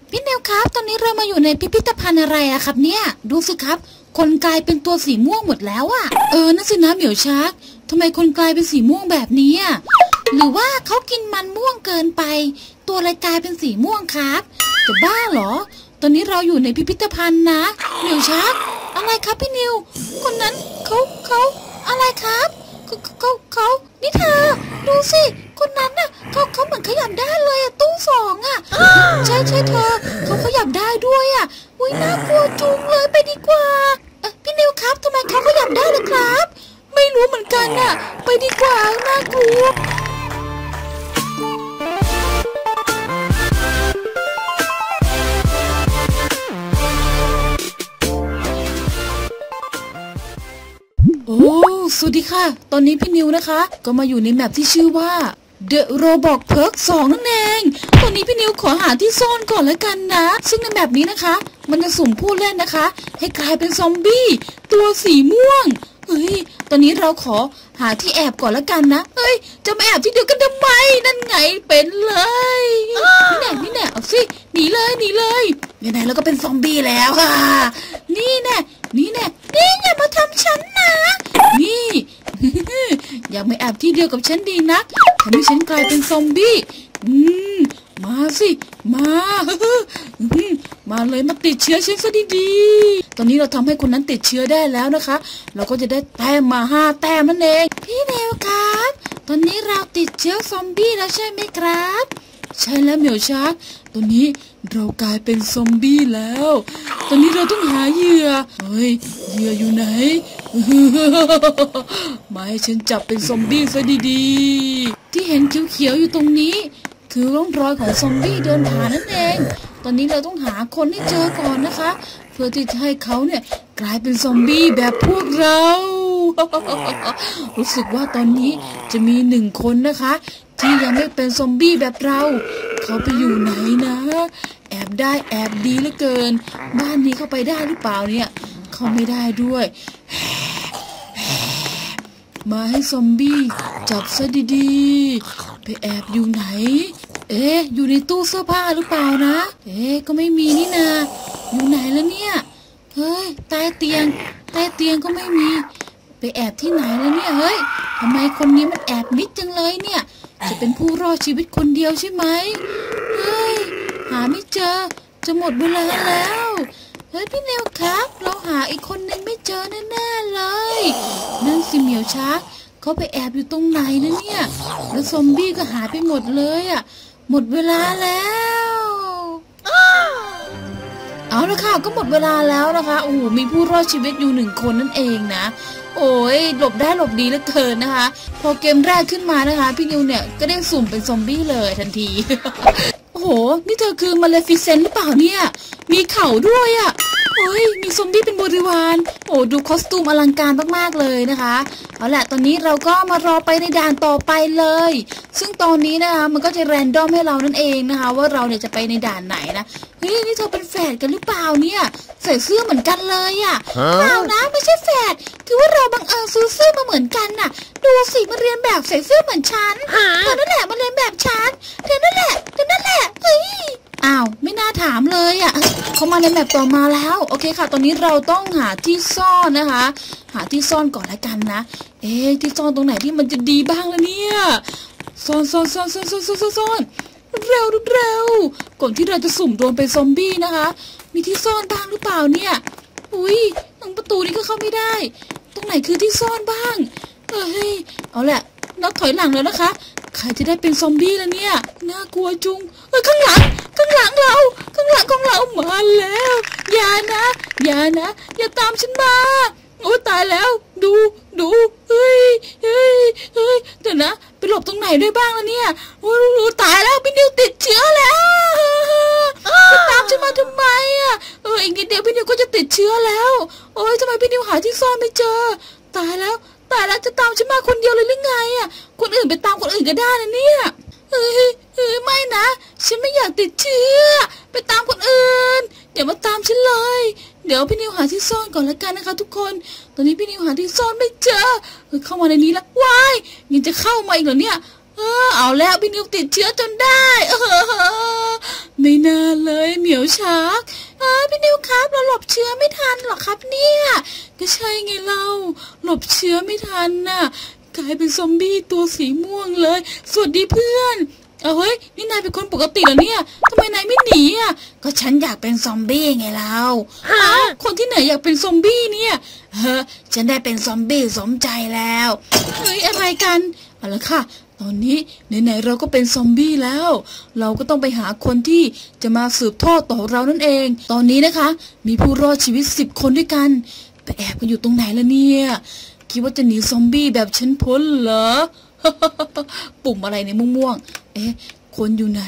พี่เนวครับตอนนี้เรามาอยู่ในพิพิธภัณฑ์อะไรอะครับเนี่ยดูสิครับคนกลายเป็นตัวสีม่วงหมดแล้วอะนั่นสินะเหมียวชักทำไมคนกลายเป็นสีม่วงแบบนี้อะหรือว่าเขากินมันม่วงเกินไปตัวอะไรกลายเป็นสีม่วงครับจะบ้าเหรอตอนนี้เราอยู่ในพิพิธภัณฑ์นะเหมียวชักอะไรครับพี่นิวคนนั้นเขาอะไรครับเขานี่เธอดูสิคนนั้นน่ะเขาเหมือนขยับได้เลยอะตู้สองอะใช่เธอเขาขยับได้ด้วยอะอุ้ยน่ากลัวจุงเลยไปดีกว่าพี่นิวครับทำไมเขาขยับได้ล่ะครับไม่รู้เหมือนกันน่ะไปดีกว่าน่ากลัวโอ้สวัสดีค่ะตอนนี้พี่นิวนะคะก็มาอยู่ในแมปที่ชื่อว่า The Roblox Perk 2 นั่นเองตอนนี้พี่นิวขอหาที่ซ่อนก่อนแล้วกันนะซึ่งในแมปนี้นะคะมันจะสุ่มผู้เล่นนะคะให้กลายเป็นซอมบี้ตัวสีม่วงตอนนี้เราขอหาที่แอบก่อนแล้วกันนะจะมาแอบที่เดียวกันทำไมนั่นไงเป็นเลยนี่แน่เอาสิหนีเลยไหนๆเราก็เป็นซอมบี้แล้วค่ะนี่แน่อย่ามาทำฉันนะนี่ อย่ามาแอบที่เดียวกับฉันดีนักทำให้ฉันกลายเป็นซอมบี้มาสิมามาเลยมาติดเชื้อฉันซะดีๆตอนนี้เราทำให้คนนั้นติดเชื้อได้แล้วนะคะเราก็จะได้แต้มมา5 แต้มนั่นเองพี่เนวครับตอนนี้เราติดเชื้อซอมบี้แล้วใช่ไหมครับใช่แล้วเหมียวชักตอนนี้เรากลายเป็นซอมบี้แล้วตอนนี้เราต้องหาเหยื่อเหยื่ออยู่ไหน มาให้ฉันจับเป็นซอมบี้ซะดีๆที่เห็นเขียวๆอยู่ตรงนี้คือร่องรอยของซอมบี้เดินผ่านนั่นเองตอนนี้เราต้องหาคนให้เจอก่อนนะคะเพื่อที่จะให้เขาเนี่ยกลายเป็นซอมบี้แบบพวกเรา รู้สึกว่าตอนนี้จะมี1 คนนะคะที่ยังไม่เป็นซอมบี้แบบเราเขาไปอยู่ไหนนะแอบได้แอบดีเหลือเกินบ้านนี้เข้าไปได้หรือเปล่าเนี่ยเขาไม่ได้ด้วยมาให้ซอมบี้จับซะดีๆไปแอบอยู่ไหนอยู่ในตู้เสื้อผ้าหรือเปล่านะก็ไม่มีนี่นาอยู่ไหนแล้วเนี่ยใต้เตียงก็ไม่มีไปแอบที่ไหนแล้วเนี่ยทำไมคนนี้มันแอบมิดจังเลยเนี่ยจะเป็นผู้รอดชีวิตคนเดียวใช่ไหมหาไม่เจอจะหมดเวลาแล้วพี่เนวครับเราหาอีกคนนึงไม่เจอแน่ๆเลยนั่นสิเหมียวชักเขาไปแอบอยู่ตรงไหนนะเนี่ยแล้วซอมบี้ก็หายไปหมดเลยอ่ะหมดเวลาแล้วเอาละค่ะก็หมดเวลาแล้วนะคะโอ้โหมีผู้รอดชีวิตอยู่1 คนนั่นเองนะโอ้ยหลบได้หลบดีเหลือเกินนะคะพอเกมแรกขึ้นมานะคะพี่นิวเนี่ยก็ได้สุ่มเป็นซอมบี้เลยทันที โอ้โหนี่เธอคือมาเลฟิเซนต์หรือเปล่าเนี่ยมีเข่าด้วยอ่ะมีซอมบี้เป็นบริวารโอ้ดูคอสตูมอลังการมากๆเลยนะคะเอาละตอนนี้เราก็มารอไปในด่านต่อไปเลยซึ่งตอนนี้นะคะมันก็จะแรนดอมให้เรานั่นเองนะคะว่าเราเนี่ยจะไปในด่านไหนนะนี่เธอเป็นแฝดกันหรือเปล่าเนี่ยใส่เสื้อเหมือนกันเลยอ่ะเปล่านะไม่ใช่แฝดคือว่าเราบังเอิญซื้อเสื้อมาเหมือนกันน่ะดูสิมาเรียนแบบใส่เสื้อเหมือนฉันเธอนั่นแหละมาเรียนแบบฉันเธอนั่นแหละอ้าวไม่น่าถามเลยอ่ะเขามาในแมปต่อมาแล้วโอเคค่ะตอนนี้เราต้องหาที่ซ่อนนะคะหาที่ซ่อนก่อนละกันนะที่ซ่อนตรงไหนที่มันจะดีบ้างล่ะเนี่ยซ่อนเร็วก่อนที่เราจะสุ่มโดนเป็นซอมบี้นะคะมีที่ซ่อนบ้างหรือเปล่าเนี่ยตรงประตูนี้ก็เข้าไม่ได้ตรงไหนคือที่ซ่อนบ้างเอาแหละนับถอยหลังแล้วนะคะใครจะได้เป็นซอมบี้แล้วเนี่ยน่ากลัวจุงข้างหลังเราของเรามาแล้วอย่านะอย่าตามฉันมาโอ้ตายแล้วดูเดี๋ยวนะไปหลบตรงไหนได้บ้างล่ะเนี่ยโอ้ตายแล้วพี่นิวติดเชื้อแล้วจะตามฉันมาทำไมอ่ะอีกนิดเดียวพี่นิวก็จะติดเชื้อแล้วโอ้ยทำไมพี่นิวหาที่ซ่อนไม่เจอตายแล้วจะตามฉันมาคนเดียวเลยหรือไงอ่ะคนอื่นไปตามคนอื่นก็ได้นะเนี่ยไม่นะฉันไม่อยากติดเชื้อไปตามคนอื่นอย่ามาตามฉันเลยเดี๋ยวพี่นิวหาที่ซ่อนก่อนละกันนะคะทุกคนตอนนี้พี่นิวหาที่ซ่อนไม่เจอเข้ามาในนี้แล้วว้ายยังจะเข้ามาอีกเหรอเนี่ยเอาแล้วพี่นิวติดเชื้อจนได้ไม่น่าเลยเหมียวชักพี่นิวครับเราหลบเชื้อไม่ทันหรอครับเนี่ยก็ใช่ไงเราหลบเชื้อไม่ทันน่ะกลายเป็นซอมบี้ตัวสีม่วงเลยสวัสดีเพื่อนเฮ้ยนี่นายเป็นคนปกติเหรอเนี่ยทำไมนายไม่หนีอ่ะก็ฉันอยากเป็นซอมบี้ไงเราคนที่ไหนอยากเป็นซอมบี้เนี่ยฉันได้เป็นซอมบี้สมใจแล้วเฮ้ยอะไรกันเอาละค่ะตอนนี้ไหนๆเราก็เป็นซอมบี้แล้วเราก็ต้องไปหาคนที่จะมาสืบทอดต่อเรานั่นเองตอนนี้นะคะมีผู้รอดชีวิต10 คนด้วยกันไปแอบกันอยู่ตรงไหนล่ะเนี่ยคิดว่าจะหนีซอมบี้แบบฉันพ้นเหรอ ปุ่มอะไรเนี่ยม่วงๆคนอยู่ไหน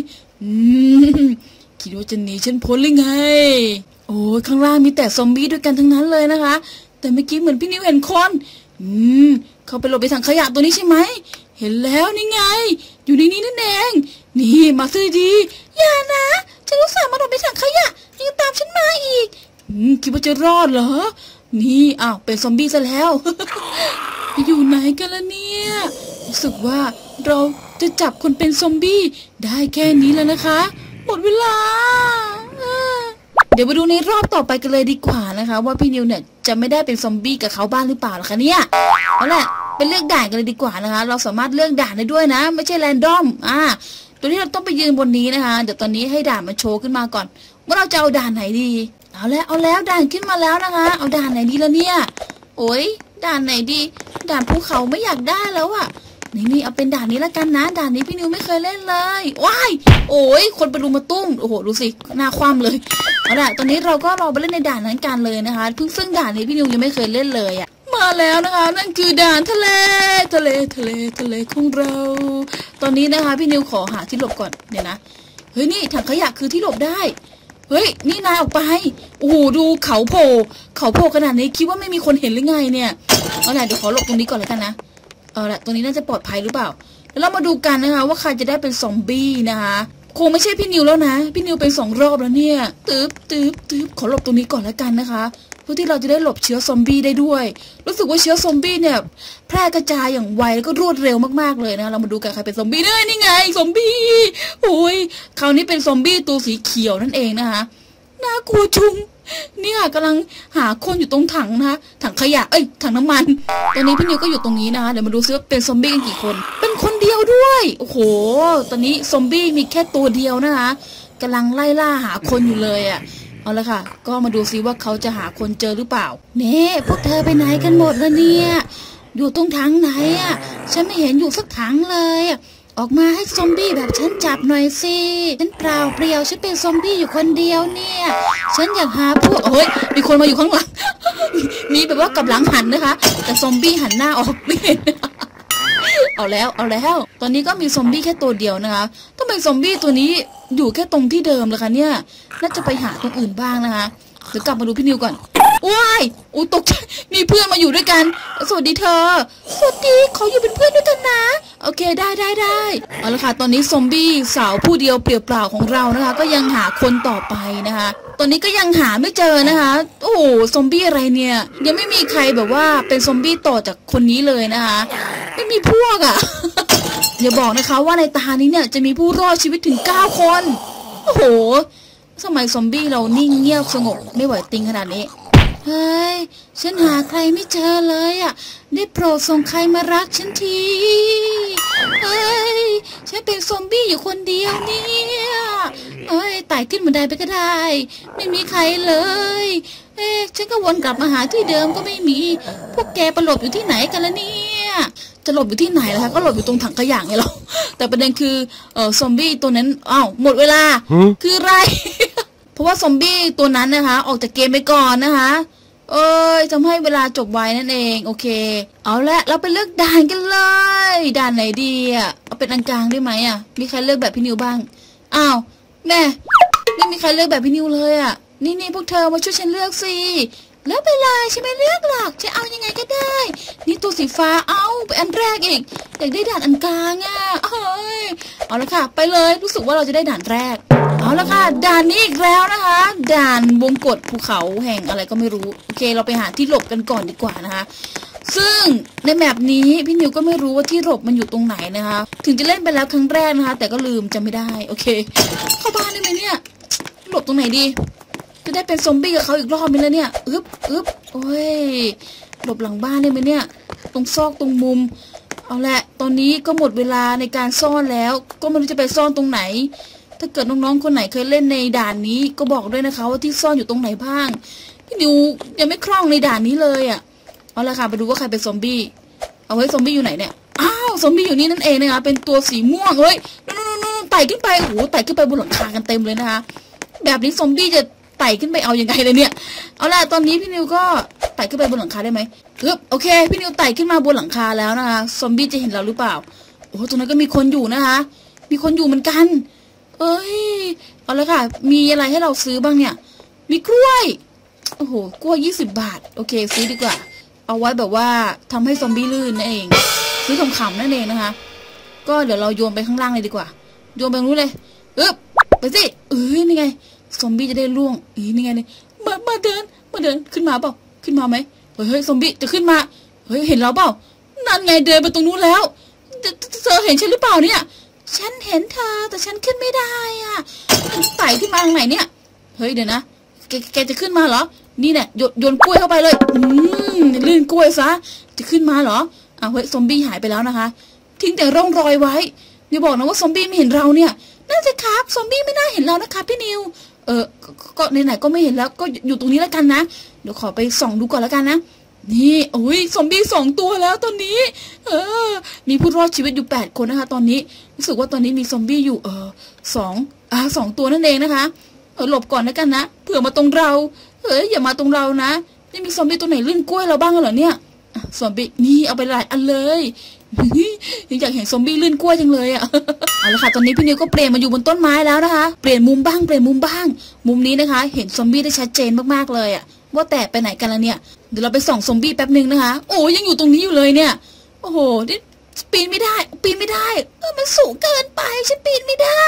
คิดว่าจะหนีฉันพ้นหรือไงโอ้ข้างล่างมีแต่ซอมบี้ด้วยกันทั้งนั้นเลยนะคะแต่เมื่อกี้เหมือนพี่นิวเห็นคนเขาไปหลบในถังขยะตัวนี้ใช่ไหมเห็นแล้วนี่ไงอยู่ในนี้นั่นเองนี่มาซื้อดีอย่านะฉันรู้สึกมาหลบในถังขยะยังตามฉันมาอีกคิดว่าจะรอดเหรอนี่เป็นซอมบี้ซะแล้ว อยู่ไหนกันล่ะเนี่ยรู้สึกว่าเราจะจับคนเป็นซอมบี้ได้แค่นี้แล้วนะคะหมดเวลาเดี๋ยวมาดูในรอบต่อไปกันเลยดีกว่านะคะว่าพี่นิวเนี่ยจะไม่ได้เป็นซอมบี้กับเขาบ้างหรือเปล่าล่ะคะเนี่ยเอาล่ะเป็นเลือกด่านกันเลยดีกว่านะคะเราสามารถเลือกด่านได้ด้วยนะไม่ใช่แรนดอมตัวที่เราต้องไปยืนบนนี้นะคะเดี๋ยวตอนนี้ให้ด่านมันโชว์ขึ้นมาก่อนว่าเราจะเอาด่านไหนดีเอาแล้วด่านขึ้นมาแล้วนะคะเอาด่านไหนดีละเนี่ยโอ้ยด่านไหนดีด่านภูเขาไม่อยากได้แล้วอ่ะนี่เอาเป็นด่านนี้ละกันนะด่านนี้พี่นิวไม่เคยเล่นเลยว้ายโอ้ยคนไปรุมมาตุ้มโอ้โหดูสิหน้าคว่ำเลยเอาล่ะตอนนี้เราก็รอไปเล่นในด่านนั้นกันเลยนะคะซึ่งด่านนี้พี่นิวยังไม่เคยเล่นเลยอ่ะมาแล้วนะคะนั่นคือด่านทะเลของเราตอนนี้นะคะพี่นิวขอหาที่หลบก่อนเดี๋ยวนะเฮ้ยนี่ถังขยะคือที่หลบได้เฮ้ยนี่นายออกไปโอ้โหดูเขาโผล่ขนาดนี้คิดว่าไม่มีคนเห็นหรือไงเนี่ยเอาล่ะเดี๋ยวขอหลบตรงนี้ก่อนเลยกันนะเอาล่ะตรงนี้น่าจะปลอดภัยหรือเปล่าแล้วเรามาดูกันนะคะว่าใครจะได้เป็นซอมบี้นะคะคงไม่ใช่พี่นิวแล้วนะพี่นิวเป็น2 รอบแล้วเนี่ยตึ๊บขอหลบตรงนี้ก่อนแล้วกันนะคะเพื่อที่เราจะได้หลบเชื้อซอมบี้ได้ด้วยรู้สึกว่าเชื้อซอมบี้เนี่ยแพร่กระจายอย่างไวแล้วก็รวดเร็วมากๆเลยนะเรามาดูกันใครเป็นซอมบี้เนี่ยนี่ไงซอมบี้โอ้ยคราวนี้เป็นซอมบี้ตัวสีเขียวนั่นเองนะคะน่ากลัวจุงเนี่ยกำลังหาคนอยู่ตรงถังนะคะถังขยะถังน้ำมันตอนนี้พี่นิวก็อยู่ตรงนี้นะคะเดี๋ยวมาดูซิว่าเป็นซอมบี้กันกี่คนเป็นคนเดียวด้วยโอ้โหตอนนี้ซอมบี้มีแค่ตัวเดียวนะคะกำลังไล่ล่าหาคนอยู่เลยอ่ะเอาละค่ะก็มาดูซิว่าเขาจะหาคนเจอหรือเปล่าเนี่ยพวกเธอไปไหนกันหมดแล้วเนี่ยอยู่ตรงถังไหนอ่ะฉันไม่เห็นอยู่สักถังเลยออกมาให้ซอมบี้แบบฉันจับหน่อยสิฉันเปล่าเปลี่ยวฉันเป็นซอมบี้อยู่คนเดียวเนี่ยฉันอยากหาพวกมีคนมาอยู่ข้างหลัง มีแบบว่ากับหลังหันนะคะแต่ซอมบี้หันหน้าออกไม่เห็น เอาแล้วตอนนี้ก็มีซอมบี้แค่ตัวเดียวนะคะทำไมซอมบี้ตัวนี้อยู่แค่ตรงที่เดิมล่ะคะเนี่ยน่าจะไปหาตรงอื่นบ้างนะคะเดี๋ยวกลับมาดูพี่นิวก่อนว้ายตกใจมีเพื่อนมาอยู่ด้วยกันสวัสดีเธอสวัสดีขออยู่เป็นเพื่อนด้วยกันนะโอเคได้เอาละค่ะตอนนี้ซอมบี้สาวผู้เดียวเปลี่ยวเปล่าของเรานะคะก็ยังหาคนต่อไปนะคะตอนนี้ก็ยังหาไม่เจอนะคะโอ้โหซอมบี้อะไรเนี่ยยังไม่มีใครแบบว่าเป็นซอมบี้ต่อจากคนนี้เลยนะคะไม่มีพวกอ่ะ อย่าบอกนะคะว่าในตานี้เนี่ยจะมีผู้รอดชีวิตถึง9 คนโอ้โหสมัยซอมบี้เรานิ่งเงียบสงบไม่ไหวติงขนาดนี้เฮ้ยฉันหาใครไม่เจอเลยอ่ะได้โปรดส่งใครมารักฉันทีเฮ้ยฉันเป็นซอมบี้อยู่คนเดียวเนี่ยไต่ขึ้นบันไดไปก็ได้ไม่มีใครเลยฉันก็วนกลับมาหาที่เดิมก็ไม่มีพวกแกไปหลบอยู่ที่ไหนกันล่ะเนี่ยจะหลบอยู่ที่ไหนล่ะคะก็หลบอยู่ตรงถังขยะไงเราแต่ประเด็นคือซอมบี้ตัวนั้นหมดเวลาคืออะไร เพราะว่าซอมบี้ตัวนั้นนะคะออกจากเกมไปก่อนนะคะทำให้เวลาจบไวนั่นเองโอเคเอาละเราไปเลือกด่านกันเลยด่านไหนดีเอาเป็นอันกลางได้ไหมมีใครเลือกแบบพี่นิวบ้างแม่ไม่มีใครเลือกแบบพี่นิวเลยนี่พวกเธอมาช่วยฉันเลือกสิแล้วไปเลยฉันไม่เลือกหรอกจะเอายังไงก็ได้นี่ตัวสีฟ้าเอาไปอันแรกอีกอยากได้ด่านอันกลางเอาละค่ะไปเลยรู้สึกว่าเราจะได้ด่านแรกเอาละค่ะด่านนี้อีกแล้วนะคะด่านวงกฏภูเขาแห่งอะไรก็ไม่รู้โอเคเราไปหาที่หลบกันก่อนดีกว่านะคะซึ่งในแมปนี้พี่นิวก็ไม่รู้ว่าที่หลบมันอยู่ตรงไหนนะคะถึงจะเล่นไปแล้วครั้งแรกนะคะแต่ก็ลืมจำไม่ได้โอเคเข้าบ้านได้ไหมเนี่ยหลบตรงไหนดีจะได้เป็นซอมบี้กับเขาอีกรอบนึงแล้วเนี่ยโอ้ยหลบหลังบ้านได้ไหมเนี่ยตรงซอกตรงมุมเอาละตอนนี้ก็หมดเวลาในการซ่อนแล้วก็ไม่รู้จะไปซ่อนตรงไหนถ้าเกิดน้องๆคนไหนเคยเล่นในด่านนี้ก็บอกด้วยนะคะว่าที่ซ่อนอยู่ตรงไหนบ้างพี่นิวยังไม่คล่องในด่านนี้เลยอ่ะเอาละค่ะไปดูว่าใครเป็นซอมบี้เอาไว้ซอมบี้อยู่ไหนเนี่ยอ้าวซอมบี้อยู่นี่นั่นเองนะคะเป็นตัวสีม่วงเฮ้ยนู่นไต่ขึ้นไปโอ้โหไต่ขึ้นไปบนหลังคากันเต็มเลยนะคะแบบนี้ซอมบี้จะไต่ขึ้นไปเอายังไงเลยเนี่ยเอาล่ะตอนนี้พี่นิวก็ไต่ขึ้นไปบนหลังคาได้ไหมโอเคพี่นิวไต่ขึ้นมาบนหลังคาแล้วนะคะซอมบี้จะเห็นเราหรือเปล่าโอ้ตรงนั้นก็มีคนอยู่นะคะมีคนอยู่เหมือนกันเอ้ยเอาละค่ะมีอะไรให้เราซื้อบ้างเนี่ยมีกล้วยโอ้โหกล้วย20 บาทโอเคซื้อดีกว่าเอาไว้แบบว่าทำให้ซอมบี้ลื่นนั่นเองซื้อขำๆนั่นเองนะคะก็เดี๋ยวเราโยนไปข้างล่างเลยดีกว่าโยนไปนู้นเลยไปสินี่ไงซอมบี้จะได้ล่วงนี่ไงนี่มาเดินขึ้นมาเปล่าขึ้นมาไหมเฮ้ยซอมบี้จะขึ้นมาเฮ้ยเห็นเราเปล่านั่นไงเดินไปตรงนู้นแล้วเธอเห็นฉันหรือเปล่าเนี่ยฉันเห็นเธอแต่ฉันขึ้นไม่ได้อ่ะไต่ขึ้นมาทางไหนเนี่ยเฮ้ยเดี๋ยวนะแกจะขึ้นมาเหรอนี่เนี่ยโยนกล้วยเข้าไปเลยลื่นกล้วยซะจะขึ้นมาเหรอเฮ้ยซอมบี้หายไปแล้วนะคะทิ้งแต่ร่องรอยไว้อย่าบอกนะว่าซอมบี้ไม่เห็นเราเนี่ยนั่นสิครับซอมบี้ไม่น่าเห็นเรานะคะพี่นิวก็ไหนๆก็ไม่เห็นแล้วก็อยู่ตรงนี้แล้วกันนะเดี๋ยวขอไปส่องดูก่อนแล้วกันนะนี่โอ้ยซอมบี้2 ตัวแล้วตอนนี้มีผู้รอดชีวิตอยู่8 คนนะคะตอนนี้รู้สึกว่าตอนนี้มีซอมบี้อยู่2 ตัวนั่นเองนะคะหลบก่อนแล้วกันนะเผื่อมาตรงเราอย่ามาตรงเรานะนี่มีซอมบี้ตัวไหนลื่นกล้วยเราบ้างเหรอเนี่ยซอมบี้นี่เอาไปหลายอันเลยอยากเห็นซอมบี้ลื่นกล้วยจังเลยอ่ะเอาละค่ะตอนนี้พี่นิวก็เปลี่ยนมาอยู่บนต้นไม้แล้วนะคะเปลี่ยนมุมบ้างมุมนี้นะคะเห็นซอมบี้ได้ชัดเจนมากๆเลยอ่ะว่าแต่ไปไหนกันแล้วเนี่ยเดี๋ยวเราไปส่องซอมบี้แป๊บนึงนะคะโอ้ยังอยู่ตรงนี้อยู่เลยเนี่ยโอ้โหนี่ปีนไม่ได้มันสูงเกินไปฉันปีนไม่ได้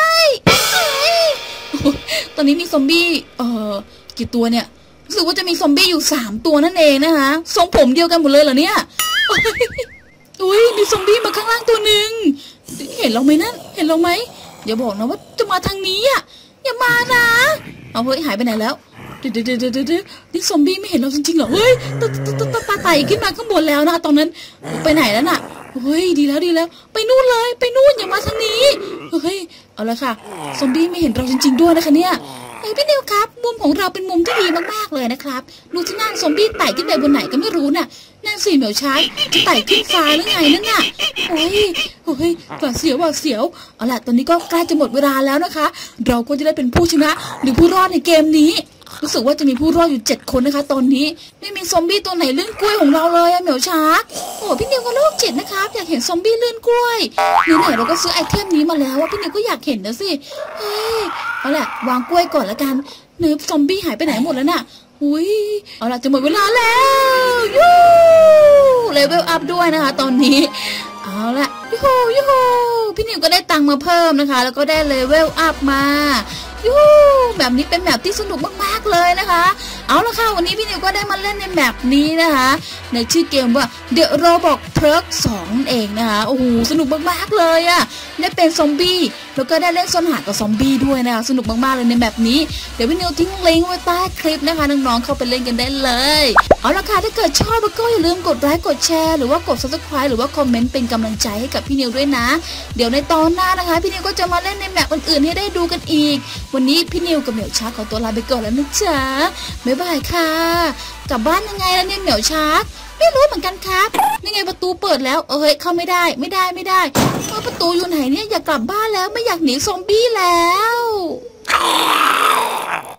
ตอนนี้มีซอมบี้กี่ตัวเนี่ยรู้สึกว่าจะมีซอมบี้อยู่3 ตัวนั่นเองนะคะทรงผมเดียวกันหมดเลยเหรอเนี่ยอุ้ยมีซอมบี้มาข้างล่างตัวหนึ่งเห็นเราไหมนั่นเห็นเราไหมอย่าบอกนะว่าจะมาทางนี้อ่ะอย่ามานะเอาเฮ้ยหายไปไหนแล้วเดี๋ยวนี่ซอมบี้ไม่เห็นเราจริงๆเหรอเฮ้ยตาไต่ขึ้นมาข้างบนแล้วนะตอนนั้นไปไหนแล้วน่ะเฮ้ยดีแล้วไปนู่นเลยไปนู่นอย่ามาทางนี้เฮ้ยเอาละค่ะซอมบี้ไม่เห็นเราจริงๆด้วยนะคะเนี่ยพี่นิวครับมุมของเราเป็นมุมที่ดีมากๆเลยนะครับดูที่นั่นซอมบี้ไต่ขึ้นไปบนไหนก็ไม่รู้น่ะนั่นสิเหมียวช้างจะไต่ขึ้นฟ้าหรือไงนั่นน่ะโอ้ยหวาดเสียวเอาล่ะตอนนี้ก็ใกล้จะหมดเวลาแล้วนะคะเราก็จะได้เป็นผู้ชนะหรือผู้รอดในเกมนี้รู้สึกว่าจะมีผู้รอดอยู่7 คนนะคะตอนนี้ไม่มีซอมบี้ตัวไหนลื่นกล้วยของเราเลยเหมียวช้างโอ้พี่นิวก็โรคจิตนะครับอยากเห็นซอมบี้ลื่นกล้วยนี่ไหนเราก็ซื้อไอเทมนี้มาแล้วว่าพี่นิวก็อยากเห็นนะสิเอาล่ะวางกล้วยก่อนแล้วกันเนื้อซอมบี้หายไปไหนหมดแล้วน่ะเอาล่ะจะหมดเวลาแล้วยูเลเวลอัพด้วยนะคะตอนนี้เอาล่ะยูฮูพี่นิวก็ได้ตังค์มาเพิ่มนะคะแล้วก็ได้เลเวลอัพมาแบบนี้เป็นแมปที่สนุกมากๆเลยนะคะเอาละค่ะวันนี้พี่นิวก็ได้มาเล่นในแมปนี้นะคะในชื่อเกมว่า The Roblox Park 2เองนะคะโอ้โหสนุกมากๆเลยอะได้เป็นซอมบี้แล้วก็ได้เล่นซ่อนหากับซอมบี้ด้วยนะคะสนุกมากๆเลยในแมปนี้เดี๋ยวพี่นิวทิ้งลิงก์ไว้ใต้คลิปนะคะน้องๆเข้าไปเล่นกันได้เลยเอาละค่ะถ้าเกิดชอบก็อย่าลืมกดไลค์กดแชร์หรือว่ากด Subscribe หรือว่าคอมเมนต์เป็นกำลังใจให้กับพี่นิวด้วยนะเดี๋ยวในตอนหน้านะคะพี่นิวก็จะมาเล่นในแมปอื่นๆให้ได้ดูกันอีกวันนี้พี่นิวกับเหมียวช้างขอตัวลาไปก่อนแล้วนะจ๊ะบ๊ายบายค่ะกลับบ้านยังไงล่ะเนี่ยเหมียวช้างไม่รู้เหมือนกันครับนี่ไงประตูเปิดแล้วเข้าไม่ได้ประตูอยู่ไหนเนี่ยอยากกลับบ้านแล้วไม่อยากหนีซอมบี้แล้ว